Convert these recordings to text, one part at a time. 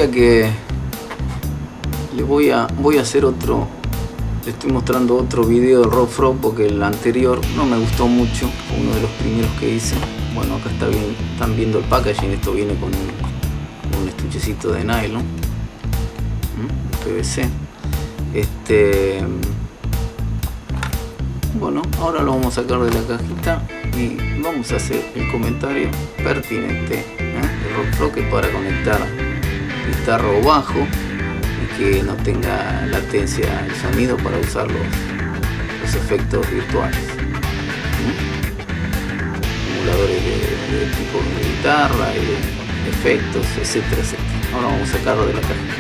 decía que le voy a hacer otro, le estoy mostrando otro video del Rock Frog porque el anterior no me gustó mucho, fue uno de los primeros que hice. Bueno, acá está bien, están viendo el packaging, esto viene con un estuchecito de nylon, PVC. Bueno, ahora lo vamos a sacar de la cajita y vamos a hacer el comentario pertinente. El Rock Frog es para conectar guitarra o bajo y que no tenga latencia el sonido para usar los efectos virtuales. Emuladores de tipo de guitarra y de efectos, etcétera, etcétera. Ahora vamos a sacarlo de la cajita.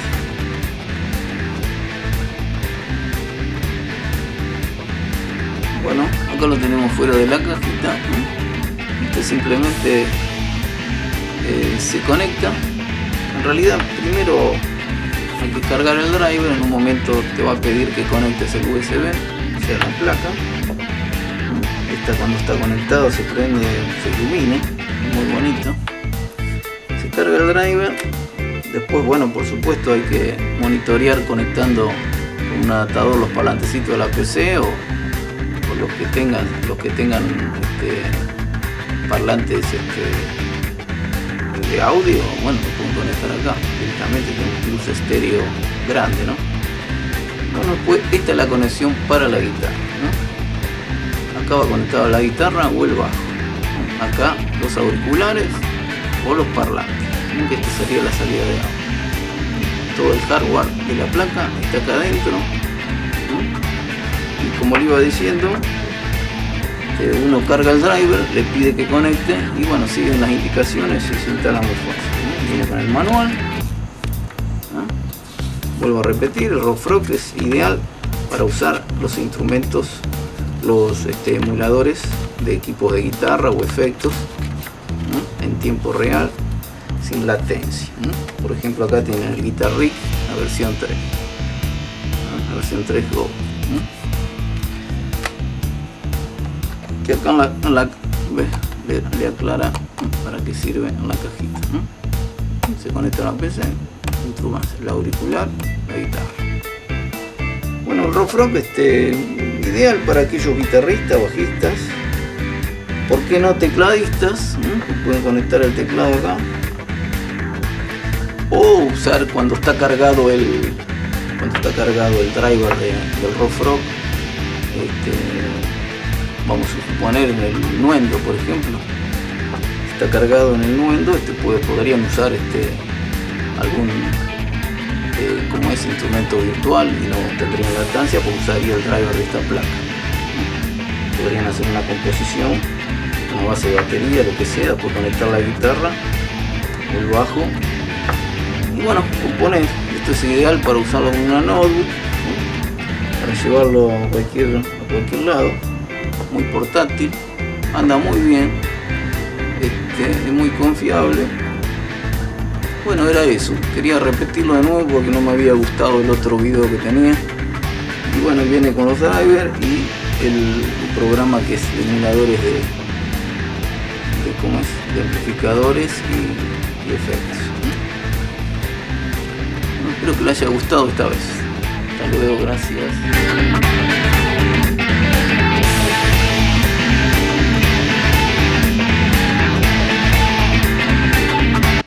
Bueno, acá lo tenemos fuera de la cajita. Esto simplemente se conecta. En realidad primero hay que cargar el driver, en un momento te va a pedir que conectes el USB, o sea la placa. Esta cuando está conectado se prende, se ilumina, muy bonito. Se carga el driver. Después, bueno, por supuesto hay que monitorear conectando con un adaptador los parlantecitos de la PC o los que tengan parlantes de audio. Bueno, lo pueden conectar acá directamente, tengo un luz estéreo grande, ¿no? Bueno, pues esta es la conexión para la guitarra, ¿no? Acá va conectado la guitarra o el bajo, ¿no? Acá los auriculares o los parlantes, ¿no? Que esta sería la salida de audio. Todo el hardware de la placa está acá adentro, ¿no? Y como le iba diciendo, uno carga el driver, le pide que conecte y bueno, siguen las indicaciones y se instala muy fácil, ¿no? Viene con el manual, ¿no? Vuelvo a repetir, el Rock Frog es ideal para usar los instrumentos, los emuladores de equipos de guitarra o efectos, ¿no? En tiempo real, sin latencia, ¿no? Por ejemplo, acá tienen el Guitar Rig, la versión 3, ¿no? La versión 3 Go, ¿no? Que acá le aclara para qué sirve en la cajita, ¿no? Se conecta a la PC, dentro más el auricular, la guitarra. Bueno, el Rock Frog ideal para aquellos guitarristas, bajistas, ¿por qué no tecladistas? Pueden conectar el teclado acá o usar cuando está cargado el driver del Rock Frog. Vamos a suponer en el Nuendo, por ejemplo, está cargado en el Nuendo, podrían usar algún como es instrumento virtual y no tendrían latancia, pues usaría el driver de esta placa. Podrían hacer una composición, una base de batería, lo que sea, por conectar la guitarra, el bajo y bueno, componer. Esto es ideal para usarlo en una notebook, para llevarlo a cualquier lado. Muy portátil, anda muy bien, es muy confiable. Bueno, era eso, quería repetirlo de nuevo porque no me había gustado el otro video que tenía. Y bueno, viene con los drivers y el programa que es emuladores de amplificadores y efectos. Bueno, espero que les haya gustado esta vez. Hasta luego, gracias.